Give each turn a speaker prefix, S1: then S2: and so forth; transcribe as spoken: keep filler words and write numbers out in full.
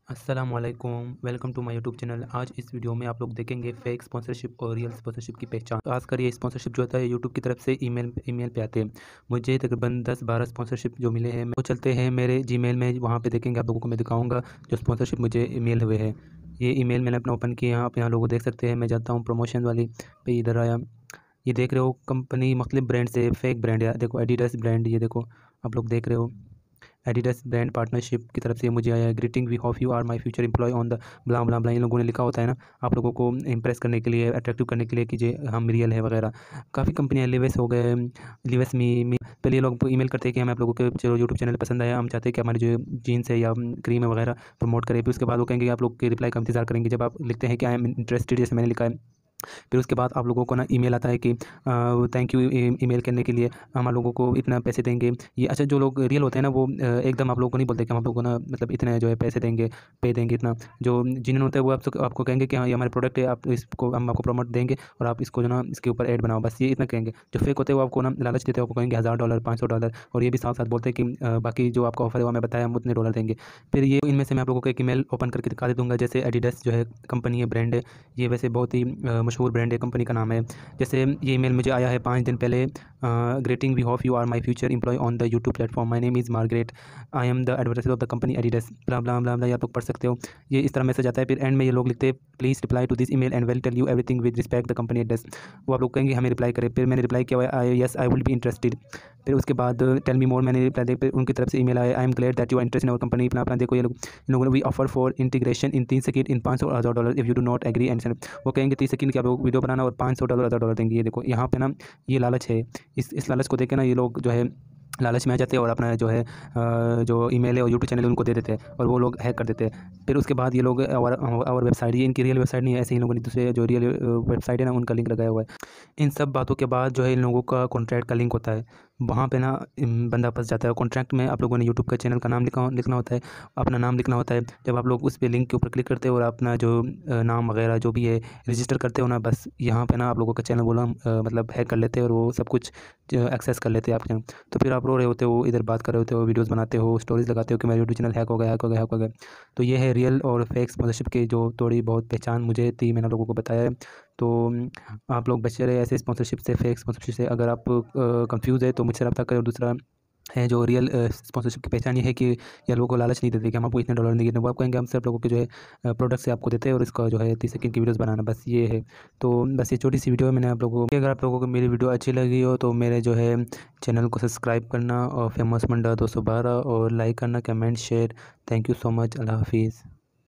S1: अस्सलामुअलैकुम, welcome to my YouTube channel. आज इस वीडियो में आप लोग देखेंगे फेक स्पॉन्सरशिप और रियल स्पॉन्सरशिप की पहचान। खासकर ये स्पॉन्सरशिप जो होता है यूट्यूब की तरफ से ईमेल ईमेल पे आते हैं। मुझे तकरीबन दस बारह स्पॉन्सरशिप जो मिले हैं, वो चलते हैं मेरे जीमेल में। वहाँ पे देखेंगे आप लोगों को मैं दिखाऊंगा जो स्पॉन्सरशिप मुझे ईमेल हुए हैं। ये ईमेल मैंने अपना ओपन किया, आप यहाँ लोगों देख सकते हैं। मैं जाता हूँ प्रमोशन वाली पे, इधर आया। ये देख रहे हो कंपनी मुख्तलिफ ब्रांड से फेक ब्रांड है। देखो एडिडास ब्रांड, ये देखो आप लोग देख रहे हो एडिडास ब्रांड पार्टनरशिप की तरफ से मुझे आया है। Greeting, we hope you are my future employ on the bla bla bla. इन लोगों ने लिखा होता है ना, आप लोगों को इंप्रेस करने के लिए, अट्रैक्टिव करने के लिए कि जे हम रियल है वगैरह। काफ़ी कंपनियां, लिवेस हो गए, लिवेस मी, मी पहले ये लोग ईमेल करते हैं कि हमें आप लोगों के चलो यूट्यूब चैनल पसंद आया, हम चाहते हैं कि हमारी जो जीन्स है या क्रीम है वगैरह प्रमोट करें। फिर उसके बाद वो कहेंगे आप लोग के रिप्लाई का इंतजार करेंगे। जब आप लिखते हैं कि आई एम इंटरेस्टेड, जैसे मैंने लिखा है, फिर उसके बाद आप लोगों को ना ईमेल आता है कि थैंक यू ईमेल करने के लिए, हम आप लोगों को इतना पैसे देंगे। ये अच्छा, जो लोग रियल होते हैं ना वो अ, एकदम आप लोगों को नहीं बोलते कि हम आप लोगों को ना मतलब इतने जो है पैसे देंगे, पे देंगे इतना। जो जिन्होंने होता है वो आपको आपको कहेंगे कि हाँ ये हमारे प्रोडक्ट है, आप इसको हम आपको प्रमोट देंगे और आप इसको जो ना इसके ऊपर ऐड बनाओ, बस ये इतना कहेंगे। जो फेक होते हैं वो आपको ना लालच देते हैं, आपको कहेंगे हज़ार डॉलर, पाँच सौ डॉलर, और ये भी साथ साथ बोलते हैं कि अ, बाकी जो आपका ऑफर है वो हमें बताया, हम उतने डॉलर देंगे। फिर ये इनमें से मैं आप लोगों को एक ईमेल ओपन करके दिखा दे दूँगा। जैसे एडिडास जो है कंपनी है, ब्रांड है, ये वैसे बहुत ही अ, मशहूर ब्रांड है, कंपनी का नाम है। जैसे ये ईमेल मुझे आया है पाँच दिन पहले। Greeting, we hope you are my future employ on the YouTube platform, my name is Margaret, I am the advertiser of the company Adidas, bla bla bla bla. ये आप लोग पढ़ सकते हो। ये इस तरह मैसेज आता है। फिर एंड में ये लोग लिखते हैं please reply to this email and well tell you everything with respect the company address. वो आप लोग कहेंगे हमें रिप्लाई करें। फिर मैंने रिप्लाई किया I yes I will be interested. फिर उसके बाद टेल मी मोर, मैंने रिप्लाई दे। फिर उनकी तरफ से ईमेल आया, I am glad that you are interested in our company, अपना अपना। देखो ये लोग, इन लोगों ने we offer for integration in तीन सेकंड इन पाँच सौ हज़ार dollar if you do not agree and. वो कहेंगे तीस सेकंड की आप लोग वीडियो बनाना और पाँच सौ डॉलर हज़ार डॉलर देंगे। ये देखो यहाँ पे ना ये लालच है। इस इस लालच को देख के ना ये लोग जो है लालच में आ जाते हैं और अपना जो है अ, जो ईमेल है और यूट्यूब चैनल है उनको दे देते हैं और वो लोग हैक कर देते हैं। फिर उसके बाद ये लोग और और वेबसाइट, ये इनकी रियल वेबसाइट नहीं है, ऐसे ही इन लोगों ने दूसरे जो रियल वेबसाइट है ना उनका लिंक लगाया हुआ है। इन सब बातों के बाद जो है इन लोगों का कॉन्ट्रैक्ट का लिंक होता है, वहाँ पे ना इम, बंदा फंस जाता है। कॉन्ट्रैक्ट में आप लोगों ने यूट्यूब का चैनल का नाम लिखा लिखना होता है, अपना नाम लिखना होता है। जब आप लोग उस पर लिंक के ऊपर क्लिक करते हो और अपना जो अ, नाम वगैरह जो भी है रजिस्टर करते हो ना, बस यहाँ पे ना आप लोगों का चैनल बोला मतलब हैक कर लेते हैं और वो सब कुछ एक्सेस कर लेते हैं आपके। तो फिर आप रो रहे होते हो, इधर बात कर रहे होते हो, वीडियोस बनाते हो, स्टोरीज लगाते हो कि मेरा यूट्यूब चैनल हैक हो गया, हैक हो गया, हैक हो गया। तो ये है रियल और फेक स्पॉन्सरशिप की जो थोड़ी बहुत पहचान मुझे थी, मैंने लोगों को बताया है। तो आप लोग बचे रहे ऐसे स्पॉन्सरशिप से, फेक स्पॉन्सरशिप से। अगर आप कंफ्यूज है तो मुझसे रब्ता करें। और दूसरा है जो रियल स्पॉन्सरशिप की पहचान ये है कि ये लोगों को लालच नहीं देते कि हम आपको इतने डॉलर नहीं देंगे। वो आप कहेंगे हम सब लोगों के जो है प्रोडक्ट से आपको देते हैं और इसका जो है तीस सेकंड की वीडियोस बनाना, बस ये है। तो बस ये छोटी सी वीडियो है मैंने आप लोगों को। अगर आप लोगों को मेरी वीडियो अच्छी लगी हो तो मेरे जो है चैनल को सब्सक्राइब करना और फेमस मंडा दो सौ बारह और लाइक करना, comment, share. Thank you so much. अल्लाह हाफिज़।